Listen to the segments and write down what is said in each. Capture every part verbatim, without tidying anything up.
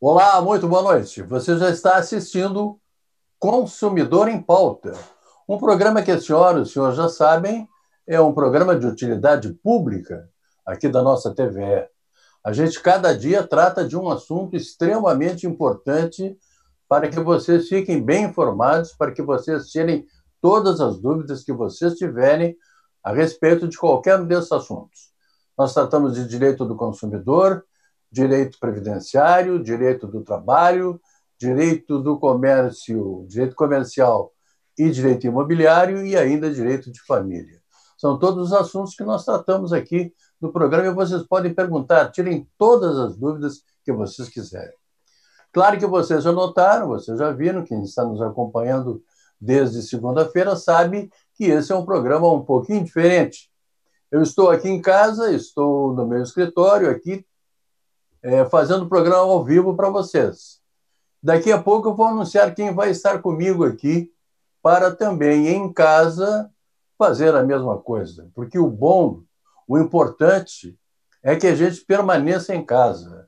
Olá, muito boa noite. Você já está assistindo Consumidor em Pauta, um programa que a senhora e o senhor já sabem, é um programa de utilidade pública aqui da nossa T V E. A gente, cada dia, trata de um assunto extremamente importante para que vocês fiquem bem informados, para que vocês tirem todas as dúvidas que vocês tiverem a respeito de qualquer um desses assuntos. Nós tratamos de direito do consumidor, direito previdenciário, direito do trabalho, direito do comércio, direito comercial e direito imobiliário e ainda direito de família. São todos os assuntos que nós tratamos aqui no programa e vocês podem perguntar, tirem todas as dúvidas que vocês quiserem. Claro que vocês já notaram, vocês já viram, quem está nos acompanhando desde segunda-feira sabe que esse é um programa um pouquinho diferente. Eu estou aqui em casa, estou no meu escritório aqui, é, fazendo o programa ao vivo para vocês. Daqui a pouco eu vou anunciar quem vai estar comigo aqui para também, em casa, fazer a mesma coisa. Porque o bom, o importante, é que a gente permaneça em casa.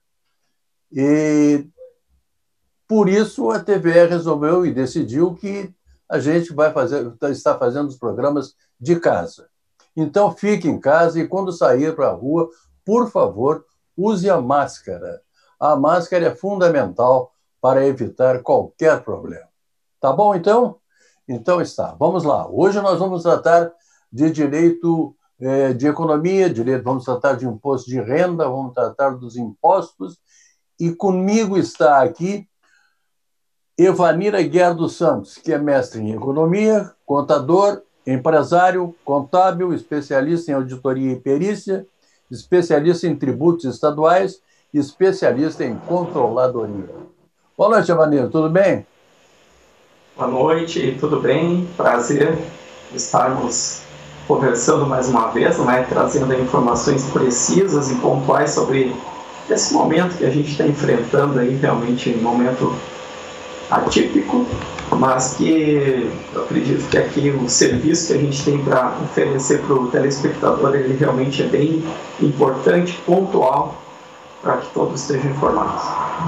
E por isso a T V E resolveu e decidiu que a gente vai fazer, está fazendo os programas de casa. Então fique em casa e quando sair para a rua, por favor, use a máscara. A máscara é fundamental para evitar qualquer problema. Tá bom, então? Então está. Vamos lá. Hoje nós vamos tratar de direito eh, de economia, direito, vamos tratar de imposto de renda, vamos tratar dos impostos. E comigo está aqui Evanira Guerra dos Santos, que é mestre em economia, contador, empresário, contábil, especialista em auditoria e perícia, especialista em tributos estaduais e especialista em controladoria. Boa noite, Evanira, tudo bem? Boa noite, tudo bem? Prazer estarmos conversando mais uma vez, né? Trazendo informações precisas e pontuais sobre esse momento que a gente está enfrentando aí, realmente um momento atípico, mas que eu acredito que aqui o serviço que a gente tem para oferecer para o telespectador, ele realmente é bem importante, pontual, para que todos estejam informados.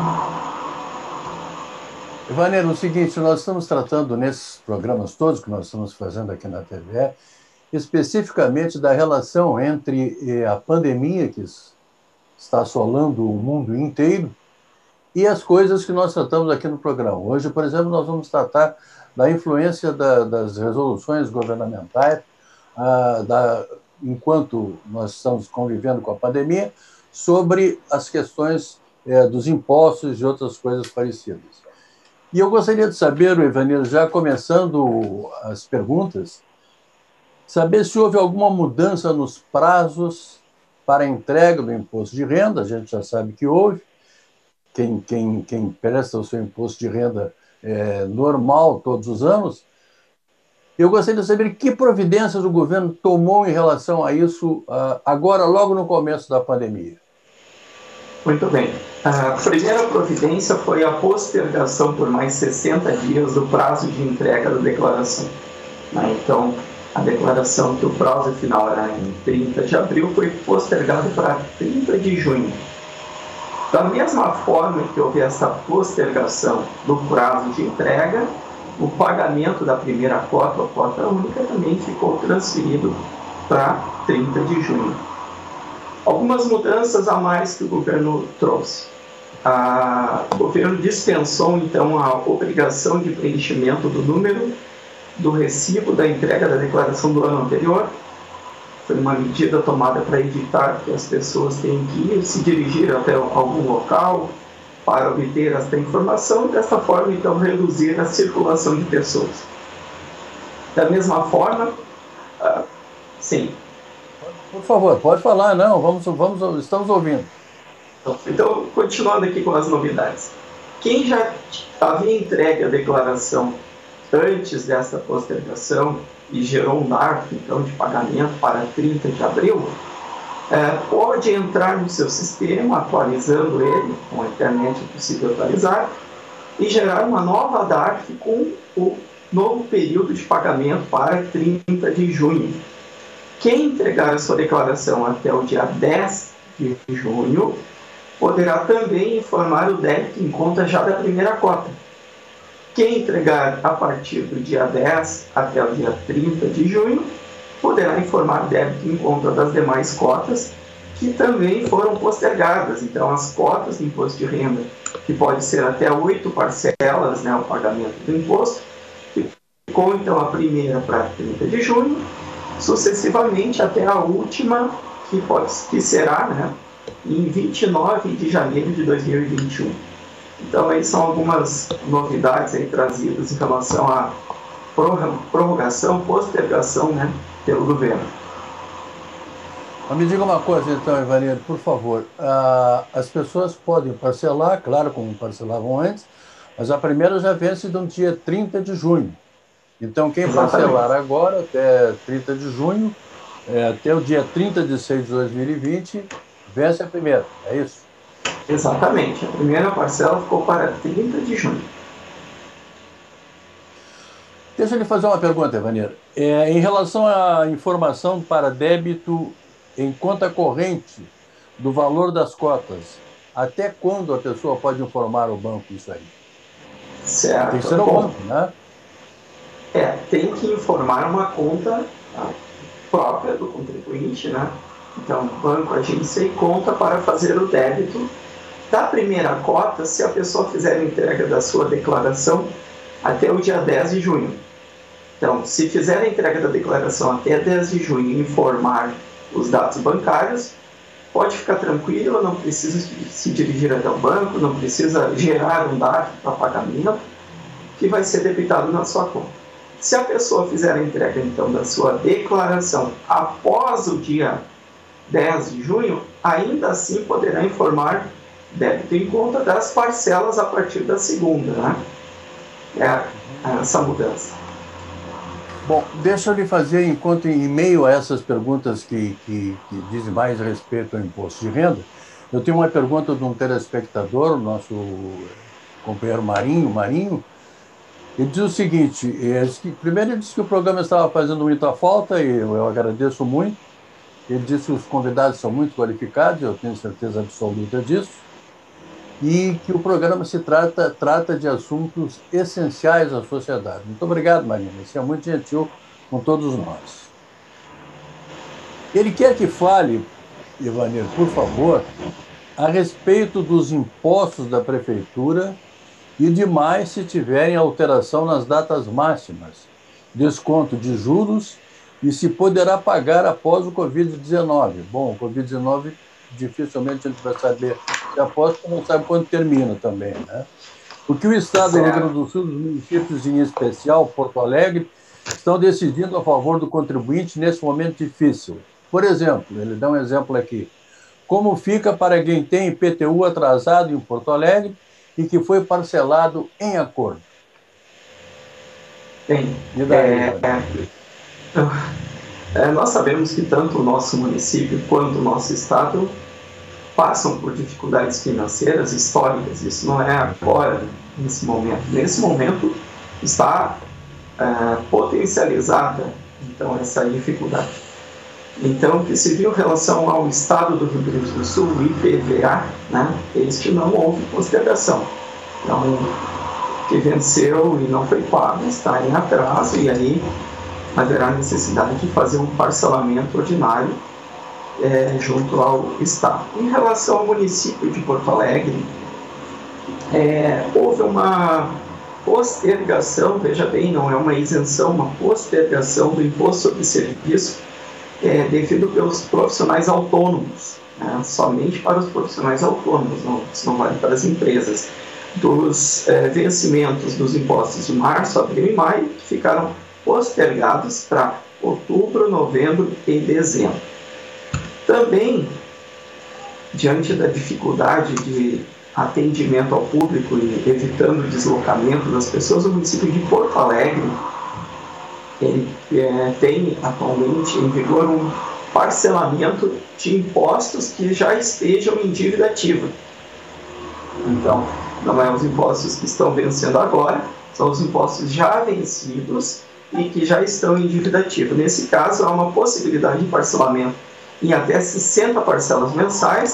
Evanira, o seguinte, nós estamos tratando nesses programas todos que nós estamos fazendo aqui na T V E, especificamente da relação entre a pandemia que está assolando o mundo inteiro e as coisas que nós tratamos aqui no programa. Hoje, por exemplo, nós vamos tratar da influência da, das resoluções governamentais, ah, da, enquanto nós estamos convivendo com a pandemia, sobre as questões eh, dos impostos e outras coisas parecidas. E eu gostaria de saber, Evanira, já começando as perguntas, saber se houve alguma mudança nos prazos para a entrega do imposto de renda. A gente já sabe que houve. Quem, quem, quem presta o seu imposto de renda é, normal todos os anos. Eu gostaria de saber que providências o governo tomou em relação a isso agora, logo no começo da pandemia. Muito bem. A primeira providência foi a postergação por mais sessenta dias do prazo de entrega da declaração. Então, a declaração que o prazo final era em trinta de abril foi postergado para trinta de junho. Da mesma forma que houve essa postergação do prazo de entrega, o pagamento da primeira cota, a cota única, também ficou transferido para trinta de junho. Algumas mudanças a mais que o governo trouxe. A, o governo dispensou, então, a obrigação de preenchimento do número do recibo da entrega da declaração do ano anterior. Foi uma medida tomada para evitar que as pessoas tenham que ir, se dirigir até algum local para obter esta informação e, desta forma, então, reduzir a circulação de pessoas. Da mesma forma, uh, sim. Por favor, pode falar, não, vamos, vamos, estamos ouvindo. Então, continuando aqui com as novidades. Quem já havia entregue a declaração antes desta postergação e gerou um D A R F, então, de pagamento para trinta de abril, é, pode entrar no seu sistema, atualizando ele, com a internet é possível atualizar, e gerar uma nova D A R F com o novo período de pagamento para trinta de junho. Quem entregar a sua declaração até o dia dez de junho poderá também informar o débito em conta já da primeira cota. Quem entregar a partir do dia dez até o dia trinta de junho, poderá informar débito em conta das demais cotas, que também foram postergadas. Então, as cotas de imposto de renda, que pode ser até oito parcelas, né, o pagamento do imposto, ficou então a primeira para trinta de junho, sucessivamente até a última, que, pode, que será, né, em vinte e nove de janeiro de dois mil e vinte e um. Então, aí são algumas novidades aí trazidas em relação à prorrogação, postergação, né, pelo governo. Me diga uma coisa, então, Ivanildo, por favor. Ah, as pessoas podem parcelar, claro, como parcelavam antes, mas a primeira já vence no dia trinta de junho. Então, quem Exatamente. parcelar agora, até trinta de junho, é, até o dia trinta de seis de dois mil e vinte, vence a primeira, é isso? Exatamente. A primeira parcela ficou para trinta de junho. Deixa eu lhe fazer uma pergunta, Ivanildo. É, em relação à informação para débito em conta corrente do valor das cotas, até quando a pessoa pode informar o banco isso aí? Certo. Tem que ser o Bom, banco, né? É, tem que informar uma conta própria do contribuinte, né? Então, banco, agência e conta para fazer o débito da primeira cota, se a pessoa fizer a entrega da sua declaração até o dia dez de junho. Então, se fizer a entrega da declaração até dez de junho e informar os dados bancários, pode ficar tranquilo, não precisa se dirigir até o banco, não precisa gerar um D A R para pagamento, que vai ser debitado na sua conta. Se a pessoa fizer a entrega, então, da sua declaração após o dia dez de junho, ainda assim poderá informar débito em conta das parcelas a partir da segunda, né? É essa mudança. Bom, deixa eu lhe fazer, enquanto em meio a essas perguntas que, que, que dizem mais respeito ao imposto de renda, eu tenho uma pergunta de um telespectador, o nosso companheiro Marinho, Marinho. Ele diz o seguinte, ele disse que, primeiro ele disse que o programa estava fazendo muita falta, e eu, eu agradeço muito. Ele disse que os convidados são muito qualificados, eu tenho certeza absoluta disso, e que o programa se trata, trata de assuntos essenciais à sociedade. Muito obrigado, Marina. Você é muito gentil com todos nós. Ele quer que fale, Ivanildo, por favor, a respeito dos impostos da prefeitura e demais se tiverem alteração nas datas máximas, desconto de juros e se poderá pagar após o covid dezenove. Bom, o covid dezenove dificilmente a gente vai saber se após, porque não sabe quando termina também, né? Porque o Estado do Rio Grande do Sul, os municípios em especial, Porto Alegre, estão decidindo a favor do contribuinte nesse momento difícil. Por exemplo, ele dá um exemplo aqui. Como fica para quem tem I P T U atrasado em Porto Alegre e que foi parcelado em acordo? Bem, é, é, nós sabemos que tanto o nosso município quanto o nosso estado passam por dificuldades financeiras históricas. Isso não é agora, nesse momento. Nesse momento está é, potencializada, então, essa dificuldade. Então, o que se viu em relação ao Estado do Rio Grande do Sul, o I P V A, né, este não houve postergação. Então, o que venceu e não foi pago está em atraso, e aí haverá necessidade de fazer um parcelamento ordinário é, junto ao Estado. Em relação ao município de Porto Alegre, é, houve uma postergação, veja bem, não é uma isenção, uma postergação do imposto sobre serviço é, devido pelos profissionais autônomos, né, somente para os profissionais autônomos, não, isso não vale para as empresas, dos é, vencimentos dos impostos de março, abril e maio, que ficaram postergados para outubro, novembro e dezembro. Também, diante da dificuldade de atendimento ao público e evitando o deslocamento das pessoas, o município de Porto Alegre ele, é, tem atualmente em vigor um parcelamento de impostos que já estejam em dívida ativa. Então, não é os impostos que estão vencendo agora, são os impostos já vencidos e que já estão em dívida ativa. Nesse caso, há uma possibilidade de parcelamento em até sessenta parcelas mensais,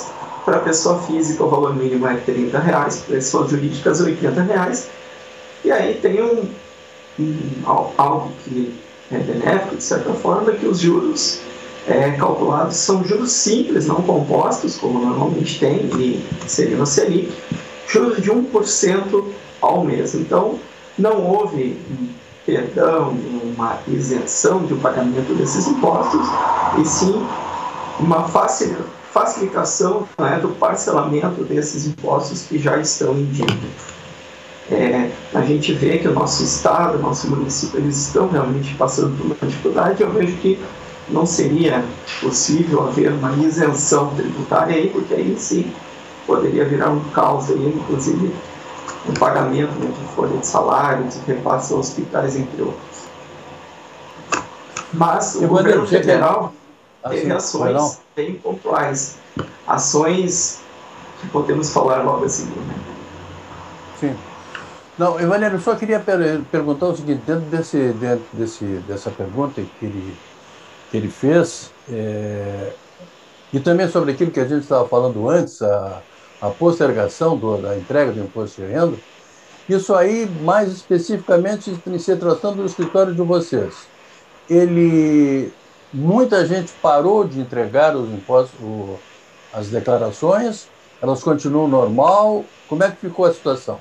para pessoa física o valor mínimo é trinta reais, para pessoas jurídicas oitenta reais, e aí tem um, um, algo que é benéfico, de certa forma, que os juros é, calculados são juros simples, não compostos, como normalmente tem, e seria no Selic, juros de um por cento ao mês. Então, não houve um perdão, uma isenção de um pagamento desses impostos, e sim uma facilitação, né, do parcelamento desses impostos que já estão em dívida. É, a gente vê que o nosso estado, o nosso município, eles estão realmente passando por uma dificuldade. Eu vejo que não seria possível haver uma isenção tributária aí, porque aí sim poderia virar um caos aí, inclusive o pagamento, né, de folha de salário, de repasse a hospitais, entre outros. Mas o eu governo federal que... teve assim, ações bem pontuais, ações que podemos falar logo a seguir. Né? Sim. Não, Valério, eu só queria per perguntar o seguinte, dentro, desse, dentro desse, dessa pergunta que ele, que ele fez, é, e também sobre aquilo que a gente estava falando antes, a, a postergação do, da entrega do imposto de renda, isso aí, mais especificamente, se tratando do escritório de vocês, ele, muita gente parou de entregar os impostos, o, as declarações, elas continuam normal, como é que ficou a situação?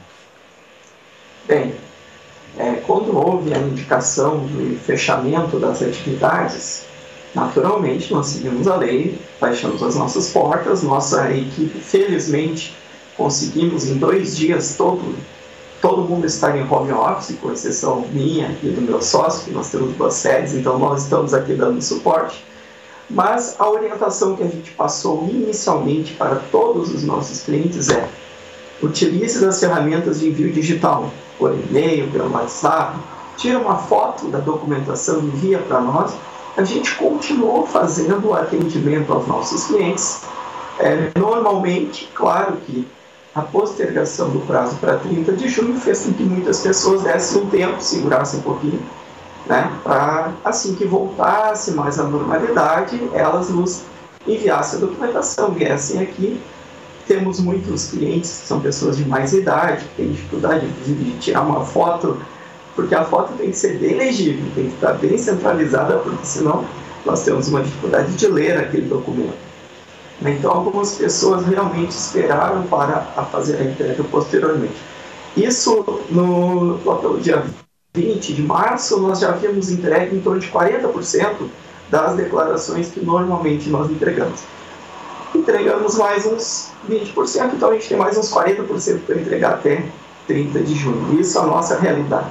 Bem, é, quando houve a indicação de fechamento das atividades, naturalmente nós seguimos a lei, fechamos as nossas portas, nossa equipe, felizmente, conseguimos em dois dias todo, todo mundo estar em home office, com exceção minha e do meu sócio, que nós temos duas sedes, então nós estamos aqui dando suporte. Mas a orientação que a gente passou inicialmente para todos os nossos clientes é: utilize das ferramentas de envio digital, por e-mail, pelo WhatsApp, tira uma foto da documentação e envia para nós. A gente continuou fazendo o atendimento aos nossos clientes. É, normalmente, claro que a postergação do prazo para trinta de junho fez com que muitas pessoas dessem um tempo, segurassem um pouquinho, né, para assim que voltasse mais à normalidade, elas nos enviassem a documentação, viessem aqui. Temos muitos clientes que são pessoas de mais idade, que têm dificuldade, inclusive, de tirar uma foto, porque a foto tem que ser bem legível, tem que estar bem centralizada, porque senão nós temos uma dificuldade de ler aquele documento. Então, algumas pessoas realmente esperaram para fazer a entrega posteriormente. Isso, no, pelo dia vinte de março, nós já havíamos entregue em torno de quarenta por cento das declarações que normalmente nós entregamos. Entregamos mais uns vinte por cento, então a gente tem mais uns quarenta por cento para entregar até trinta de junho. Isso é a nossa realidade.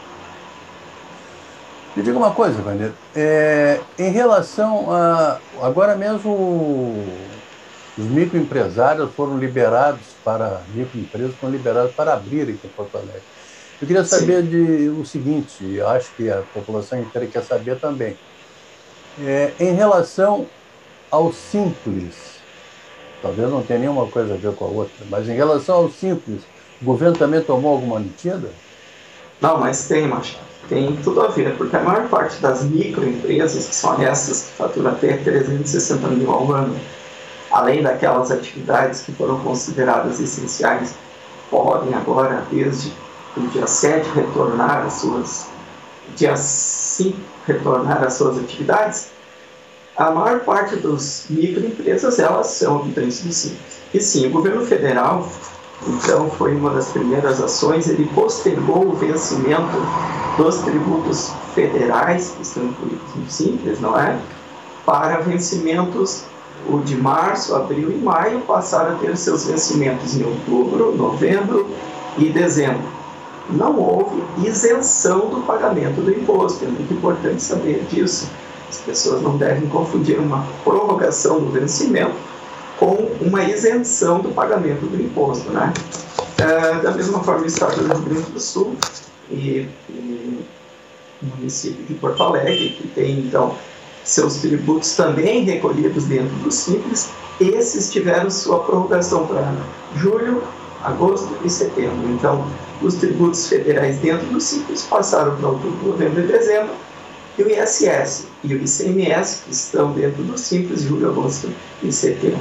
Me diga uma coisa, Vander, é, em relação a... Agora mesmo os microempresários foram liberados para... Microempresas foram liberadas para abrir aqui em Porto Alegre. Eu queria saber de, o seguinte, eu acho que a população inteira quer saber também. É, em relação ao Simples, talvez não tenha nenhuma coisa a ver com a outra, mas em relação ao Simples, o governo também tomou alguma medida? Não, mas tem, Machado. Tem tudo a ver, porque a maior parte das microempresas, que são essas que faturam até trezentos e sessenta mil ao ano, além daquelas atividades que foram consideradas essenciais, podem agora, desde o dia sete, retornar às suas, dia cinco, retornar às suas atividades. A maior parte das microempresas, elas são habitantes do Simples. E sim, o governo federal, então, foi uma das primeiras ações, ele postergou o vencimento dos tributos federais, que estão incluídos no Simples, não é? Para vencimentos, o de março, abril e maio, passaram a ter seus vencimentos em outubro, novembro e dezembro. Não houve isenção do pagamento do imposto, é muito importante saber disso. As pessoas não devem confundir uma prorrogação do vencimento com uma isenção do pagamento do imposto, né? É, da mesma forma, o Estado do Rio Grande do Sul e, e o município de Porto Alegre, que tem, então, seus tributos também recolhidos dentro do Simples, esses tiveram sua prorrogação para julho, agosto e setembro. Então, os tributos federais dentro do Simples passaram para outubro, novembro e dezembro, e o I S S e o I C M S, que estão dentro do Simples, julho, agosto e setembro.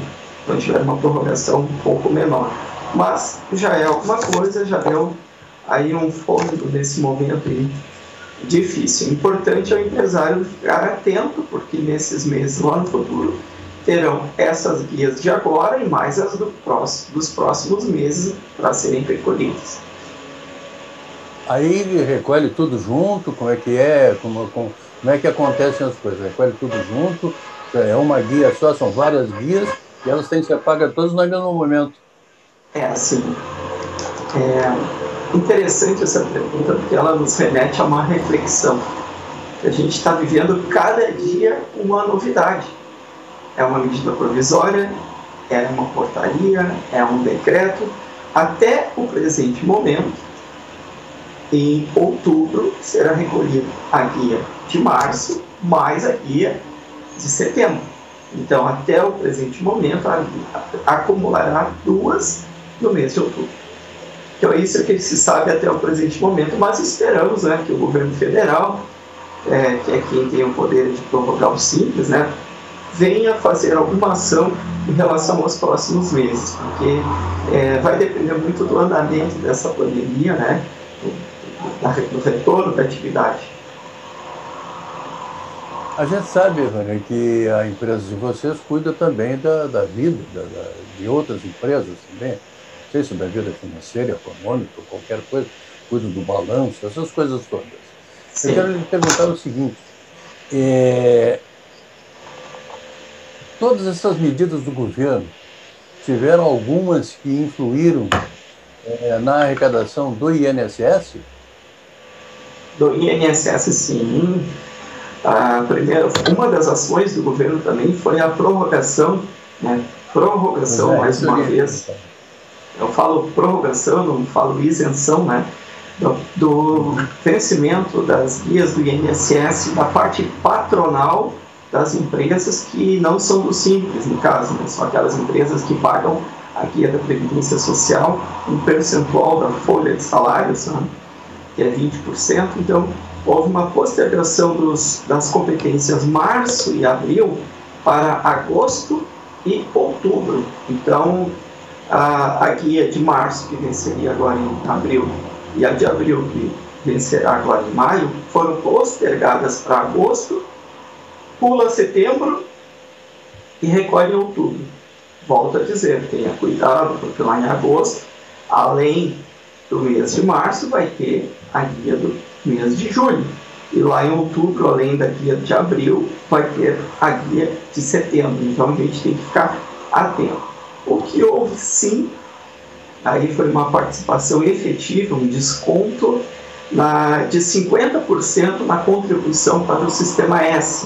quando tiver uma prorrogação um pouco menor. Mas já é alguma coisa, já deu aí um fôlego nesse momento aí difícil. O importante é o empresário ficar atento, porque nesses meses lá no futuro terão essas guias de agora e mais as do próximo, dos próximos meses para serem recolhidas. Aí recolhe tudo junto, como é que é, como, como, como é que acontecem as coisas? Recolhe tudo junto, é uma guia só, são várias guias, e elas têm que ser pagas todas no mesmo momento. É assim, é interessante essa pergunta, porque ela nos remete a uma reflexão. A gente está vivendo cada dia uma novidade. É uma medida provisória, é uma portaria, é um decreto. Até o presente momento, em outubro, será recolhida a guia de março, mais a guia de setembro. Então, até o presente momento, a guia acumulará duas no mês de outubro. Então, isso é que se sabe até o presente momento, mas esperamos, né, que o governo federal, é, que é quem tem o poder de prorrogar o Simples, né, venha fazer alguma ação em relação aos próximos meses, porque é, vai depender muito do andamento dessa pandemia, né, do, do retorno da atividade. A gente sabe, Vânia, que a empresa de vocês cuida também da, da vida da, da, de outras empresas também, não sei se da vida financeira, econômica, qualquer coisa, cuida do balanço, essas coisas todas. Sim. Eu quero lhe perguntar o seguinte, é, todas essas medidas do governo tiveram algumas que influíram é, na arrecadação do I N S S? Do I N S S, sim. A primeira, uma das ações do governo também foi a prorrogação, né? Prorrogação, é, mais uma vez. Eu falo prorrogação, não falo isenção, né? Do, do vencimento das guias do I N S S da parte patronal das empresas que não são do Simples, no caso, né? São aquelas empresas que pagam a guia da Previdência Social, um percentual da folha de salários, né? Que é vinte por cento. Então, houve uma postergação dos, das competências março e abril para agosto e outubro. Então, a, a guia de março, que venceria agora em abril, e a de abril, que vencerá agora em maio, foram postergadas para agosto, pula setembro e recolhe em outubro. Volto a dizer, tenha cuidado, porque lá em agosto, além do mês de março, vai ter a guia do mês de julho. E lá em outubro, além da guia de abril, vai ter a guia de setembro. Então, a gente tem que ficar atento. O que houve, sim, aí foi uma participação efetiva, um desconto na, de cinquenta por cento na contribuição para o Sistema S.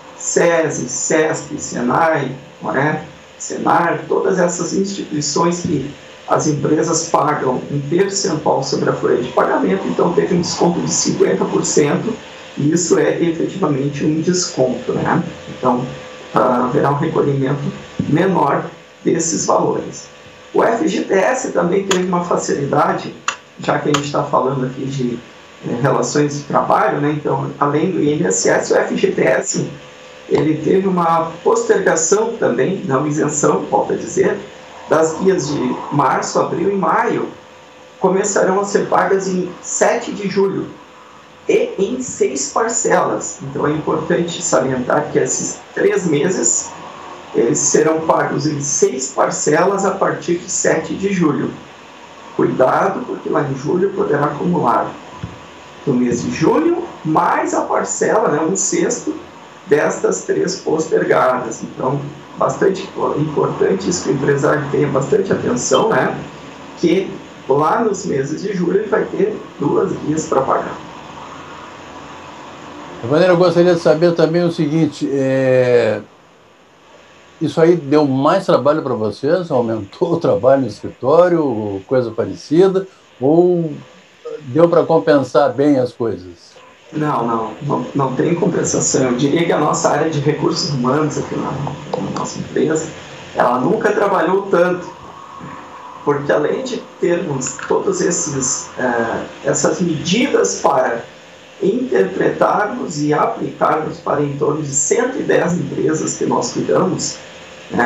SESI, SESP, SENAI, não é? Senar, todas essas instituições que as empresas pagam um percentual sobre a folha de pagamento, então teve um desconto de cinquenta por cento, e isso é efetivamente um desconto, né? Então, haverá um recolhimento menor desses valores. O F G T S também teve uma facilidade, já que a gente está falando aqui de eh, relações de trabalho, né? Então, além do I N S S, o F G T S ele teve uma postergação também, não isenção, volto a dizer, das guias de março, abril e maio, começarão a ser pagas em sete de julho e em seis parcelas. Então é importante salientar que esses três meses eles serão pagos em seis parcelas a partir de sete de julho. Cuidado, porque lá em julho poderá acumular no mês de junho mais a parcela, né, um sexto destas três postergadas. Então, bastante importante isso, que o empresário tenha bastante atenção, né? Que lá nos meses de julho ele vai ter duas guias para pagar. De maneira, eu gostaria de saber também o seguinte, é... isso aí deu mais trabalho para vocês? Aumentou o trabalho no escritório, coisa parecida? Ou deu para compensar bem as coisas? Não, não, não, não tem compensação. Eu diria que a nossa área de recursos humanos aqui na, na nossa empresa, ela nunca trabalhou tanto, porque além de termos todas esses, uh, essas medidas para interpretarmos e aplicarmos para em torno de cento e dez empresas que nós cuidamos, né,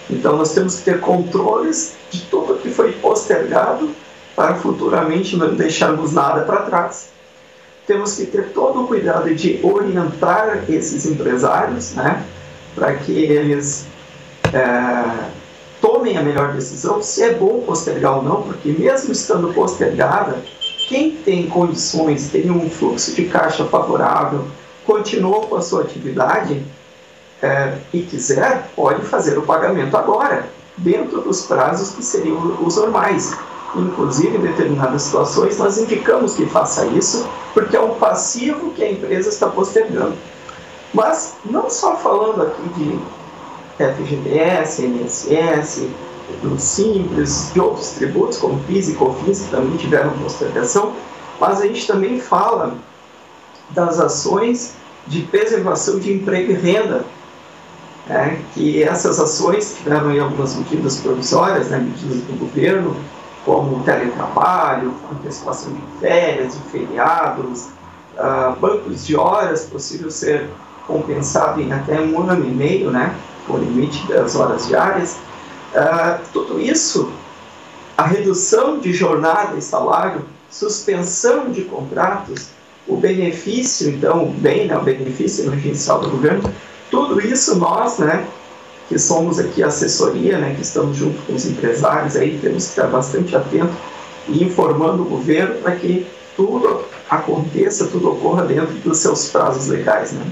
Então, nós temos que ter controles de tudo que foi postergado para futuramente não deixarmos nada para trás. Temos que ter todo o cuidado de orientar esses empresários, né, para que eles é, tomem a melhor decisão, se é bom postergar ou não, porque mesmo estando postergada, quem tem condições, tem um fluxo de caixa favorável, continuou com a sua atividade é, e quiser, pode fazer o pagamento agora, dentro dos prazos que seriam os normais. Inclusive, em determinadas situações, nós indicamos que faça isso, porque é um passivo que a empresa está postergando. Mas, não só falando aqui de F G D S, I N S S, do Simples, de outros tributos, como PIS e COFINS, que também tiveram postergação, mas a gente também fala das ações de preservação de emprego e renda, né, que essas ações tiveram aí algumas medidas provisórias, né, medidas do governo, como o teletrabalho, antecipação de férias, de feriados, uh, bancos de horas, possível ser compensado em até um ano e meio, né, o limite das horas diárias. Uh, tudo isso, a redução de jornada e salário, suspensão de contratos, o benefício, então, o bem, né, o benefício emergencial do governo, tudo isso nós, né, que somos aqui a assessoria, né, que estamos junto com os empresários, aí temos que estar bastante atento e informando o governo para que tudo aconteça, tudo ocorra dentro dos seus prazos legais, né.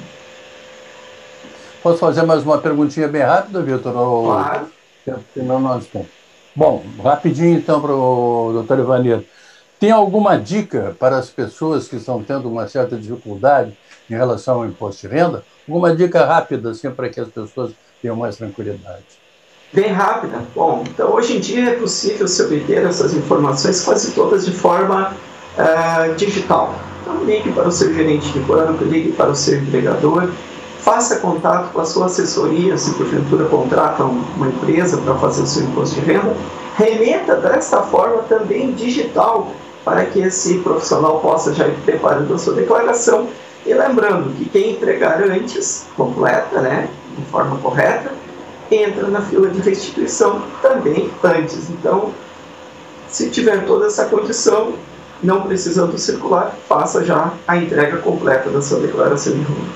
Posso fazer mais uma perguntinha bem rápida, Vitor? Claro. Não, nós temos. Bom, rapidinho então para o doutor Ivanildo. Tem alguma dica para as pessoas que estão tendo uma certa dificuldade em relação ao imposto de renda? Alguma dica rápida, assim, para que as pessoas tenham mais tranquilidade? Bem rápida. Bom, então hoje em dia é possível se obter essas informações quase todas de forma uh, digital. Então ligue para o seu gerente de banco, ligue para o seu empregador, faça contato com a sua assessoria, se porventura contrata uma empresa para fazer o seu imposto de renda, remeta desta forma também digital, para que esse profissional possa já ir preparando a sua declaração. E lembrando que quem entregar antes, completa, né, de forma correta, entra na fila de restituição também antes. Então, se tiver toda essa condição, não precisando circular, faça já a entrega completa da sua declaração de renda.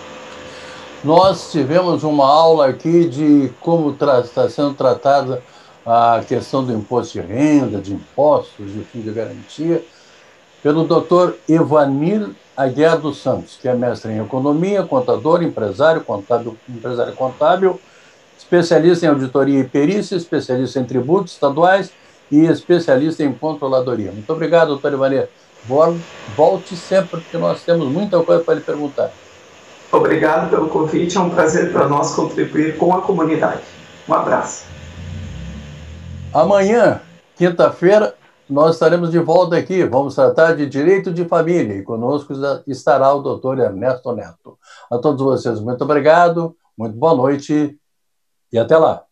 Nós tivemos uma aula aqui de como está sendo tratada a questão do imposto de renda, de impostos, de fundo de garantia, pelo doutor Ivanir Aguiar dos Santos, que é mestre em economia, contador, empresário, contábil, empresário contábil, especialista em auditoria e perícia, especialista em tributos estaduais e especialista em controladoria. Muito obrigado, doutor Ivanir. Volte sempre, porque nós temos muita coisa para lhe perguntar. Obrigado pelo convite, é um prazer para nós contribuir com a comunidade. Um abraço. Amanhã, quinta-feira, nós estaremos de volta aqui. Vamos tratar de direito de família e conosco estará o doutor Ernesto Neto. A todos vocês, muito obrigado, muito boa noite e até lá.